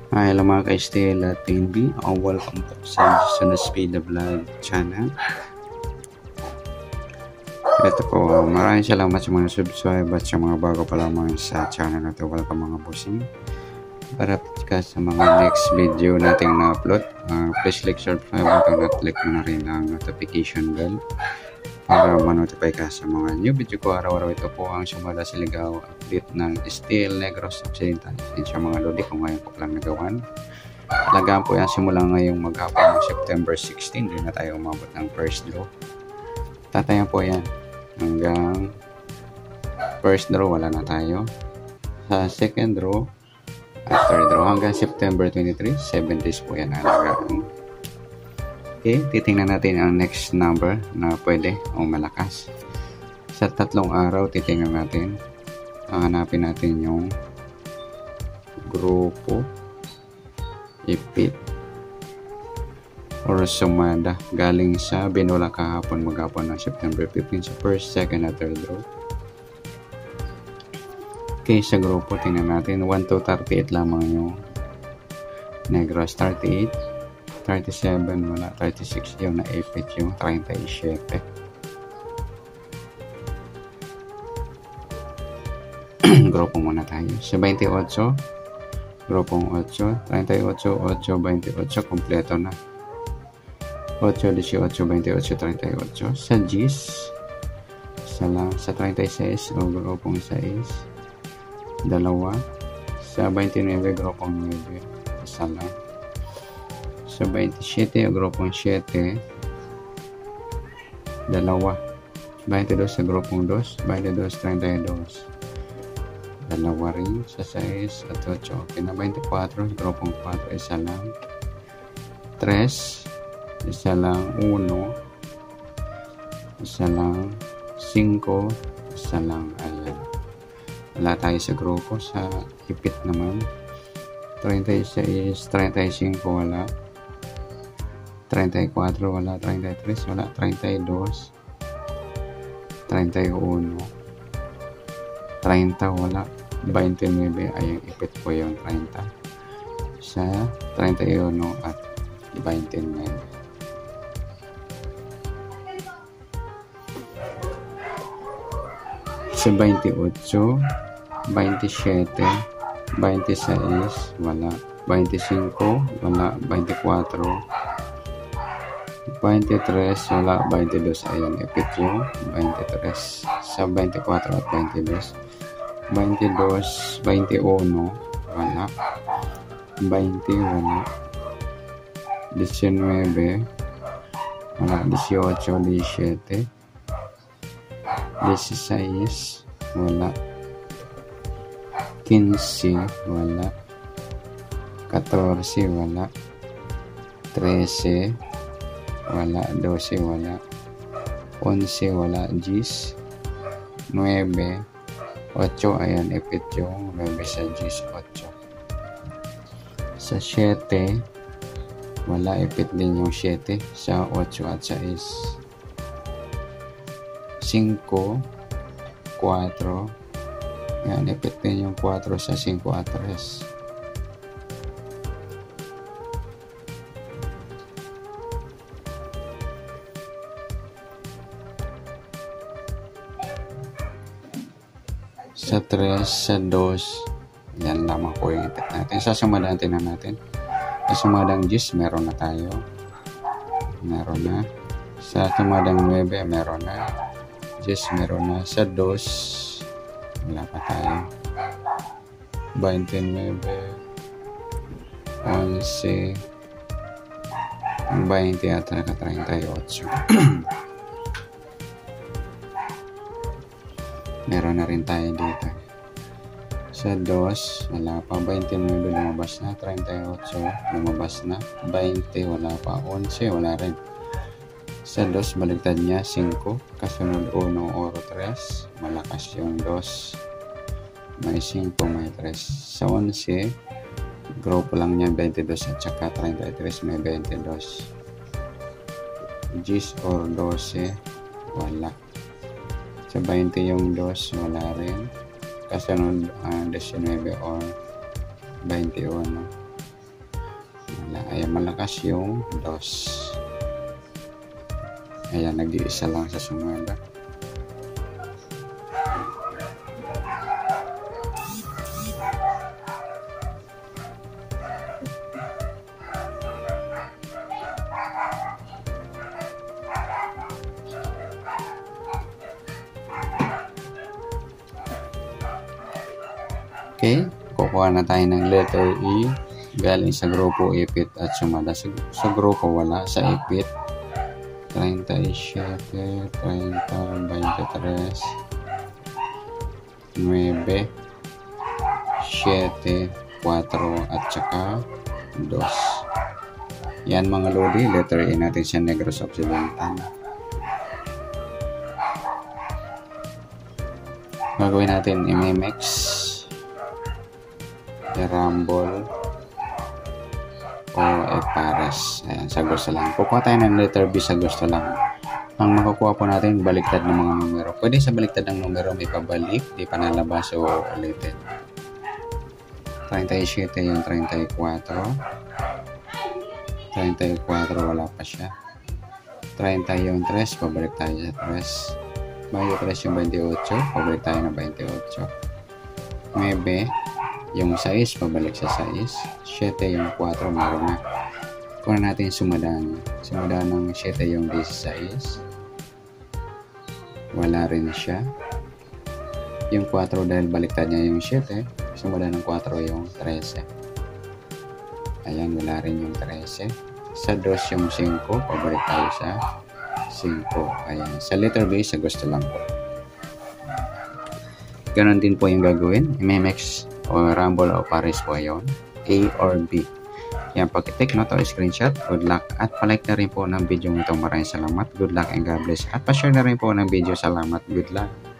Hi, hello mga ka-STL at PNB. Welcome po sa Jason Speed Vlog channel. Ito po, maraming salamat sa mga subscribe at sa mga bago pa lamang sa channel na ito. Welcome mga bossing. Para ka sa mga next video nating na-upload, please like, subscribe at click mo na rin ang notification bell para ma-notify ka sa mga new video ko araw-araw. Ito po ang sumala sa ligaw update ng Steel Negros Occidental. Yan siya mga lodi kung ngayon po lang nagawan. Talagaan po yan simula ngayong maghapon ng September 16. Doon na tayo umabot ng first draw. Tatayan po yan hanggang first draw wala na tayo. Sa second draw at third draw hanggang September 23, 7 days po yan alagaan. Okay, titingnan natin ang next number na pwede o malakas. Sa tatlong araw, titingnan natin. Hanapin natin yung grupo, ipit, or sumada. Galing sa binula kahapon maghapon ng September 15 sa first, second, at third draw. Okay, sa grupo, tingnan natin. 1 to 38 lamang yung Negros 38. 37 wala, 36 yung naipit yung 37. Grupo muna tayo sa 28, grupong 8, 38, 8, 28, kompleto na 8, 18, 28, 38 sa GIS isa lang, sa 36 o grupong 6 dalawa, sa 29 grupong 9 isa lang, sa 27 grupong 7 dalawa, 22 sa grupong 2, 22, 32 dalawa rin, sa 6 at 8. Okay na. 24 grupong 4 isa lang, 3 isa lang, 1 isa lang, 5 isa lang. Ayan, wala tayo sa grupo. Sa ipit naman 36, 35 wala, 34 wala, 33 wala, 32 31 30 wala, 29 ay ipit po yung 30 sa 31 at 29. Sa 28, 27, 26 wala, 25 wala, 24 23 wala, 22 ayan ipit yung 23 sa 24 at 22, 22, 21 wala, 20 wala, 19 wala, 18, 17 16 wala, 15 wala, 14 wala, 13 wala, 12 wala, 11 wala, 10 9 8 ayan ipit yung 9 sa 10 8 sa 7 wala, ipit din yung 7 sa 8 at sa 6 5 4 ayan ipit din yung 4 sa 5 at 3 sa 3, sa 2 yan lamang po yung ipit natin. Sa sumadang tinan natin, sa sumadang 10 meron na tayo, meron na. Sa sumadang 9 meron na, 10 meron na. Sa 2 wala pa tayo, 29 11 20 at 38 meron na rin tayo dito. Sa 2 wala pa, 29 lumabas na, 38 lumabas na, 20 wala pa, 11 wala rin. Sa 2 baligtad niya 5, kasunod 1 or 3 malakas yung 2, may 5 may 3. Sa 11 grupo lang niya 22 at saka 33 may 22, 10 or 12 wala. Sa 20 yung 2 wala rin, kasunod 19 or 21 Ayan, malakas yung dos. Ayan, nag-iisa lang sa sumada. Okay, kukuha na tayo ng letter E galing sa grupo ipit at sumada. Sa grupo wala, sa ipit 37, 30, 23, 9, 7, 4 at saka 2. Yan mga lodi, letter E natin sa Negros Occidental. Gagawin natin i-mix, i-rumble o i-pares. Ayan, sa gusto lang. Kukuha tayo ng letter B sa gusto lang. Ang makukuha po natin, baliktad ng mga numero. Pwede sa baliktad ng numero may pabalik, di pa nalabas o ulitin. 37 yung 34. 34 wala pa siya. 30 yung 3, pabalik tayo sa 3. Bago 3 yung 28, pabalik tayo ng 28. 9 yung 6, pabalik sa 6. 7 yung 4, meron na. Kuha natin sumadaan. Sumadaan ng 7 yung 16. Wala rin siya. Yung 4 dahil baliktad niya yung 7, sumadaan ng 4 yung 13. Ayan, wala rin yung 13. Sa 2 yung 5, pabalik tayo sa 5. Ayan, sa letter B, sa gusto lang po. Ganon din po yung gagawin. I-mix o rumble o pares po yun. A or B. Yan, pag-take note o screenshot, good luck. At palike na rin po ng video ito. Maraming salamat. Good luck and God bless. At pa-share na rin po ng video. Salamat. Good luck.